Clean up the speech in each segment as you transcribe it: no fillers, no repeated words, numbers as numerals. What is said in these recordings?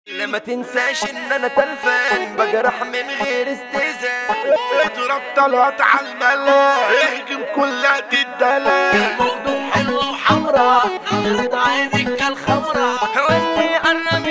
لما تنساش ان انا تلفان بجرح من غير استهزاء. اضرب طلعت على الملا اهجم كلها تدلع. مخدوم حلوة وحمراء نظرة عينك كالخمرة واللي قرب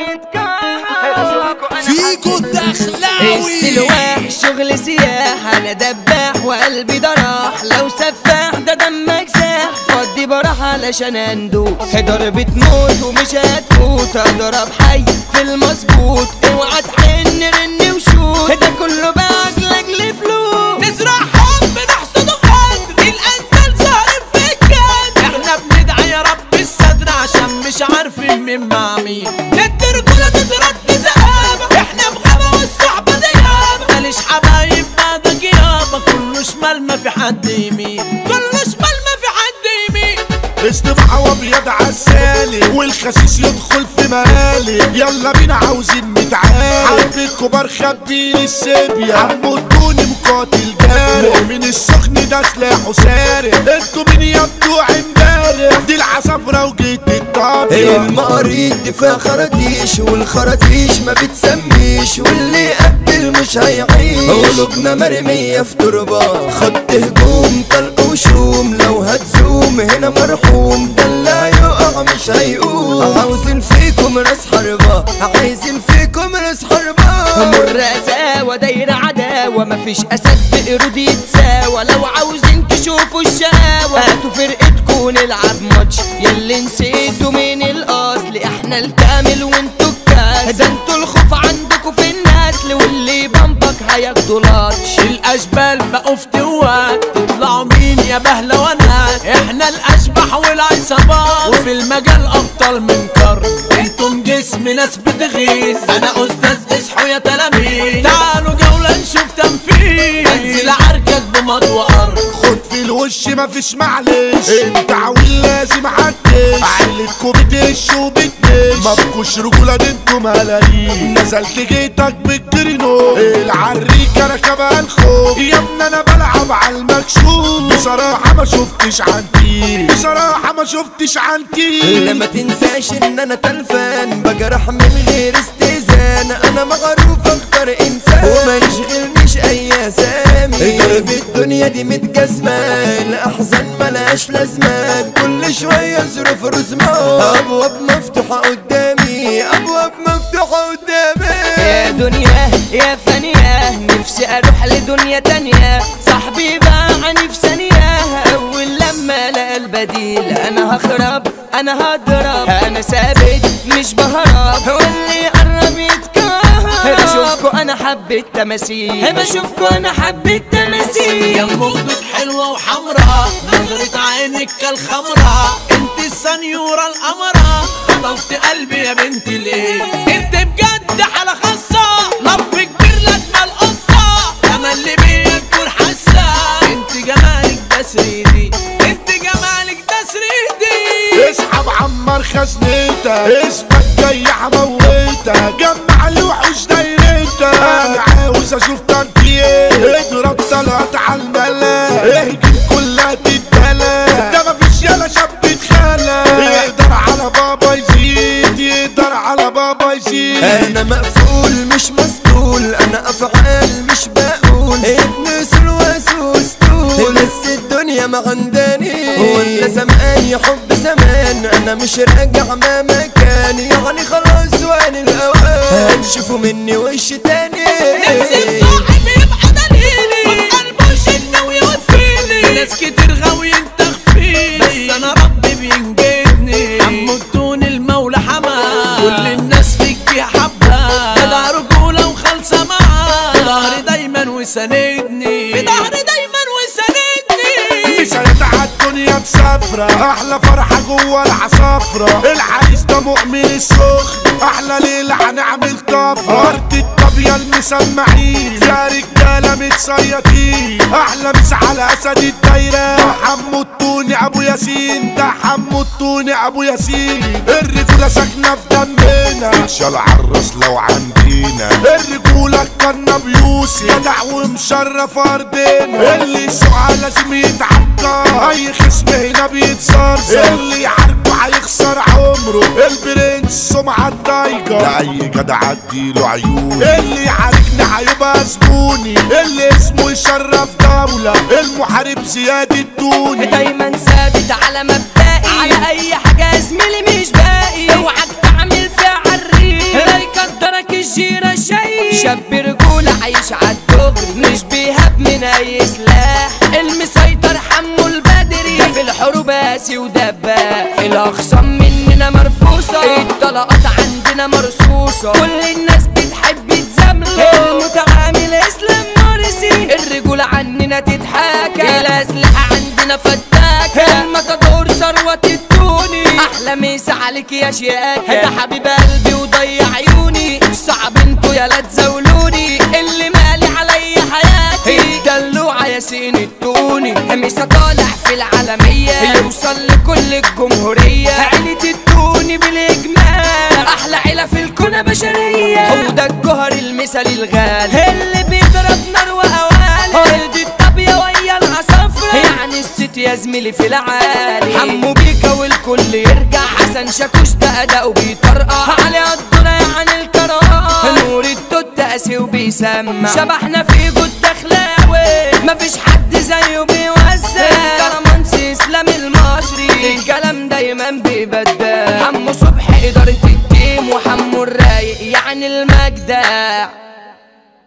يتكهرب فيكو الدخلاوي السلواح شغل سياح، انا دباح وقلبي ضراح، لو سفاح ده دمك ساح، فضي براح علشان اندوس، ضربة موت ومش هتفوت، اضرب حي في المظبوط، اوعى تحن رن وشوت، ده كله باجل فلوس، نزرع حب نحصد حد الانتل ظاهر في الجد، احنا بندعي يا رب الصدر عشان مش عارفين مين مع مين، ندي رجولة تترد زقابة، احنا بغابة والصحبة ديابة، ماليش حبايب بعدك يابا، كله شمال ما في حد يمين، كله شمال ما في حد يمين. استبحة وابيض عالسالي والخسيس يدخل في مقالي، يلا بينا عاوزين نتعالي، حرب الكبار خبين السيبيا، عمو الدوني مقاتل جاري، مؤمن السخن ده سلاحه سارق، انتوا مين يا بتوع امبارح، دي العصافرة وجيت الطابية، المقاريض دي فيها خراطيش والخراطيش ما بتسميش، واللي يقبل مش هيعيش، قلوبنا مرمية في تربة، خط هجوم طلق وشوم، لو هتزوم هنا مرحوم، ده اللي هيقع مش هيقوم، عاوزين فيكم راس حربة، عايزين فيكم راس حربة، مر قساوة دايرة عداوة، مفيش اسد بقرود يتساوى، لو عاوزين تشوفوا الشقاوة هاتوا فرقتكوا نلعب ماتش، ياللي نسيتوا من الاصل، احنا الكامل وانتوا الكاس، ده انتوا الخوف عندكوا في النسل، واللي بمبك هياخدوا لاتش، الاشبال بقوا في توات، تطلعوا مين يا بهلوانات، احنا الاشبح والعصابات، وفي المجال ابطال من قرن، انتم جسم ناس بتغيظ، انا استاذ اصحوا يا تلاميذ، تعالوا جولة نشوف تنفيذ، انزل عركك بمضوى ارض، خد في الوش مفيش معلش، انت عويل لازم عدش، عيلتكوا بتش وبتنش، مفكوش رجولة دي انتوا ملايين، نزلت جيتك بالكرينو، العريكة ركبها الخوف، يا ابني انا بلعب على المكشوف، بصراحة ما شفتش عنتي، بصراحة ما شفتش عنتي. لما تنساش ان انا تلفان بجرح من غير استئذان، انا مغروف اكتر انسان وما يشغلنيش اي اسامي، ضرب الدنيا دي متجسمة، الاحزان ملهاش لازمة، كل شوية ظروف رزمان، ابواب مفتوحة قدامي، ابواب مفتوحة قدامي، يا دنيا يا فانية، نفسي اروح لدنيا تانية، صاحبي باعني في ثانية، اول لما لقى البديل، انا هخرب انا هضرب، انا ثابت مش بهرب، واللي قرب يتكهرب، بشوفكوا انا حبيت تماثيل، بشوفكوا انا حبيت تماثيل، يا مخدود حلوة وحمراء نظرة عينك كالخمرة، انت السنيورة القمرة، خطفت قلبي يا بنتي ليه، انت بجد حالة خاصة، لف كبير لجمة القصة، انا اللي بيا تكون حاسة، انت جمالك ده سريدي، انت جمالك ده سريدي، اسحب عمر خزنتك، اسمك جاي هموتك، جمع الوحوش دايرتك، انا عاوز اشوف تنكيه، اضرب طلعت على الملا اهجم كلها تتدلع، ده مفيش يالا شاب اتخلى، يقدر على بابا يزيد، يقدر على بابا يزيد، انا مقفول مش مسطول، انا افعال مش بقول، ابن سلواس واسطول، بس الدنيا ما عنداني، ولا زمان يا حب زمان، انا مش راجع ما مكان، يعني خلاص وان الاوان، هتشوفوا مني وش تاني، نفسي صاحب يبقى دليلي، وقلبه شنة ويوفيني، ناس كتير غاويين تخفيني، بس انا ربي بينجدني، عمو الدون المولى حماه، كل الناس فيك حبها، جدع رجولة وخالصة معاه، في ظهري دايما وساندني، في ظهري دايما وساندني، مسيطة عالدنيا مسافرة، أحلى فرحة جوا العصافرة، العريس ده مؤمن السخن، أحلى ليلة هنعمل طفرة، أرض الطابية المسمعين، يا رجالة متصيطين، أحلى مس على أسد الدايرة، ده حمو الطوني أبو ياسين، ده حمو الطوني أبو ياسين، الرجولة ساكنة في دمنا، إنشال عالراس لو عندينا، الرجولة كنا بيوسي، جدع ومشرف أرضنا، اللي يسوقها لازم يتعدى، أي خصم هنا بيتزرزر، اللي يحاربه اوعى يخسر عمره البرنس سمعة الضايقة لأي جدع اديله عيون اللي يعاركني هيبقى زبوني اللي اسمه يشرف دولة المحارب زياد الدوني دايما ثابت على مبدئي على اي حاجة زميلي مش باقي اوعك تعمل فيها عريق لا يقدرك الجيرة شيء شاب رجولة عايش عالدغري مش بيهاب من اي سلاح المسيطر حمو البدري ده في الحروب قاسي ودباح الاخصام مننا مرفوصة الطلقات عندنا مرصوصة كل الناس بتحب تزامله المتعامل اسلام مرسي الرجولة عننا تتحاكى الاسلحة عندنا فتاكة المطادور ثروة التوني احلى مسا عليك يا شياكة ده حبيب قلبي وضيع عيوني صعب انتوا يالا تزاولوني اللي مالي عليا حياتي دلوعة ياسين التوني مسا طالع في العالمية يوصل لكل الجمهورية عيلة التوني بالاجمال احلى عيلة في الكون بشرية هو ده الجوهر المثالي الغالي اللي بيضرب نار وقوالي ارض الطابية ويا العصافرة يعني الست يا زميلي في العالي حمو بيكا والكل يرجع حسن شاكوش ده اداؤه بيطرقع علي الدنيا عن الكرامة نور التوت قاسي وبيسمع شبحنا في جود اخلاوي مفيش حد زيه بيوزع كرمانسي اسلام المصري الكلام دايما بيبدع حمو صبحي ادارة التيم وحمو الرايق يعني المجدع